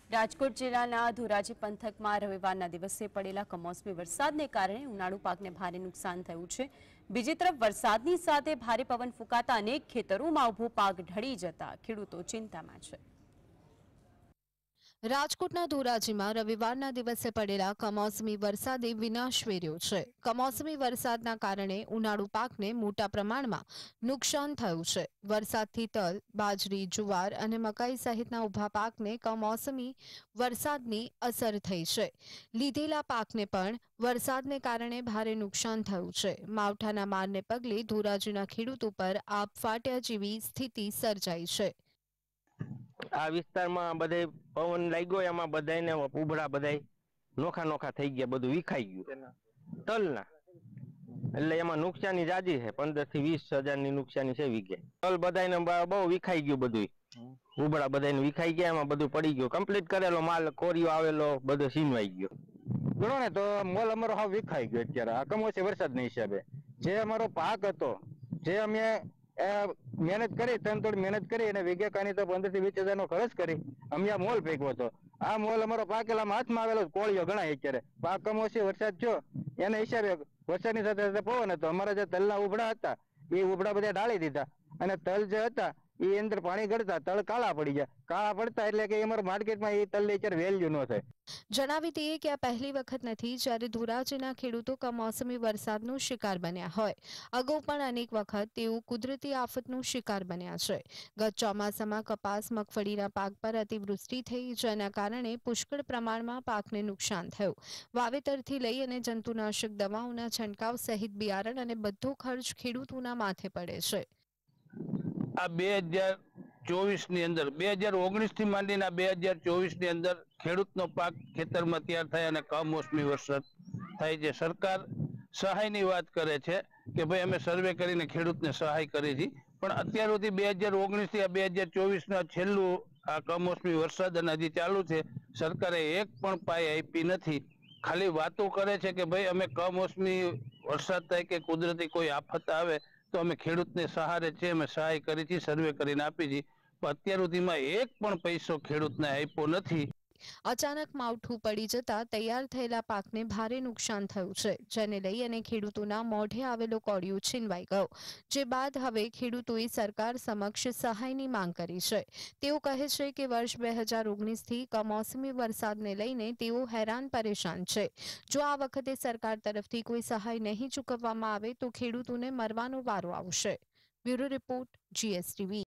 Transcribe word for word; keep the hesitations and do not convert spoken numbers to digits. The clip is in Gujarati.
રાજકોટ જિલ્લાના ધોરાજી પંથકમાં રવિવારના દિવસે પડેલા કમોસમી વરસાદને કારણે ઉનાળુ પાકને ભારે નુકસાન થયું છે। બીજી તરફ વરસાદની સાથે ભારે પવન ફૂંકાતા અનેક ખેતરોમાં ઊભો પાક ઢળી જતા ખેડૂતો ચિંતામાં છે। રાજકોટના ધોરાજીમાં રવિવારના દિવસે પડેલા કમોસમી વરસાદે વિનાશ વેર્યો છે। કમોસમી વરસાદના કારણે ઉનાળુ પાકને મોટા પ્રમાણમાં નુકસાન થયું છે। વરસાદથી તલ, બાજરી, જુવાર અને મકાઈ સહિતના ઊભા પાકને કમોસમી વરસાદની અસર થઈ છે। લીધેલા પાકને પણ વરસાદને કારણે ભારે નુકસાન થયું છે। માવઠાના મારને પગલે ધોરાજીના ખેડૂતો પર આબ ફાટ્યા જેવી સ્થિતિ સર્જાઈ છે। આ વિસ્તારમાં બધે પવન લાગ્યો એમાં બધાને ઉભરા બધાય નોખા નોખા થઈ ગયા, બધું વિખાઈ ગયું તલના, એટલે એમાં નુકસાની જાજી છે। પંદર થી વીસ હજાર ની નુકસાની છે વીઘે। તલ બધાને બહુ વિખાઈ ગયું, બધું ઉભરા બધાને વિખાઈ ગયા, એમાં બધું પડી ગયું। કમ્પ્લીટ કરેલો માલ કોરિયો આવેલો બધો સીનવાઈ ગયો। ગણો ને તો મોલ અમારો હાવ વિખાઈ ગયો। અત્યારે આ કમોસમી વરસાદના હિસાબે જે અમારો પાક હતો, જે અમે મહેનત કરી, ત્રણ તોડ મહેનત કરી અને વીઘે કાની તો પંદર થી વીસ હજાર નો ખર્ચ કરી અમે આ મોલ ફેંક્યો હતો। આ મોલ અમારો પાકેલામાં હાથમાં આવેલો કોળિયો ગણાય। અત્યારે પાક કમોસમી વરસાદ થયો એના હિસાબે વરસાદની સાથે સાથે પવન હતો, અમારા જે તલના ઉભડા હતા એ ઉભડા બધા ડાળી દીધા અને તલ જે હતા એ અંદર પાણી ગળતા તલ કાળા પડી ગયા। કાળા પડતા એટલે કે અમારા માર્કેટમાં એ તલની અત્યારે વેલ્યુ ન થાય। જણાવી દઈએ કે આ પહેલી વખત નથી જ્યારે ધોરાજીના ખેડૂતો કમોસમી વરસાદનો શિકાર બન્યા હોય। અગાઉ પણ અનેક વખત તેઓ કુદરતી આફતનો શિકાર બન્યા છે। ગત ચોમાસામાં કપાસ, મગફળીના પાક પર અતિવૃષ્ટિ થઈ, જેના કારણે પુષ્કળ પ્રમાણમાં પાકને નુકસાન થયું। વાવેતરથી લઈ અને જંતુનાશક દવાઓના છંટકાવ સહિત બિયારણ અને બધો ખર્ચ ખેડૂતોના માથે પડે છે। આ બે હજાર ચોવીસ ની અંદર બે હજાર ઓગણીસ થી માંડીને બે હજાર ચોવીસ ની અંદર ખેડૂતનો પાક ખેતરમાં તૈયાર થાય અને કમોસમી વરસાદ થાય છે। સરકાર સહાયની વાત કરે છે કે ભાઈ અમે સર્વે કરીને ખેડૂતને સહાય કરી છે, પણ અત્યાર સુધી બે હજાર ઓગણીસ થી બે હજાર ચોવીસ ના છેલ્લું આ કમોસમી વરસાદ અને હજી ચાલુ છે, સરકારે એક પણ પાય આપી નથી। ખાલી વાતો કરે છે કે ભાઈ અમે કમોસમી વરસાદ થાય કે કુદરતી કોઈ આફત આવે તો અમે ખેડૂતને સહારે છે, અમે સહાય કરી છે, સર્વે કરીને આપી છે, પણ અત્યાર સુધીમાં એક પણ પૈસો ખેડૂતને આપ્યો નથી। અચાનક માવઠું પડી જતા તૈયાર થયેલા પાકને ભારે નુકસાન થયું છે, જેને લઈ અને ખેડૂતોના મોઢે આવેલો કોળિયો છીનવાઈ ગયો। જે બાદ હવે ખેડૂતોએ સરકાર સમક્ષ સહાયની માંગ કરી છે। તેઓ કહે છે કે વર્ષ બે હજાર ઓગણીસ થી કમોસમી વરસાદને લઈને તેઓ હેરાન પરેશાન છે। જો આ વખતે સરકાર તરફથી કોઈ સહાય નહીં ચૂકવવામાં આવે તો ખેડૂતોને મરવાનો વારો આવશે। Bureau report, GSTV.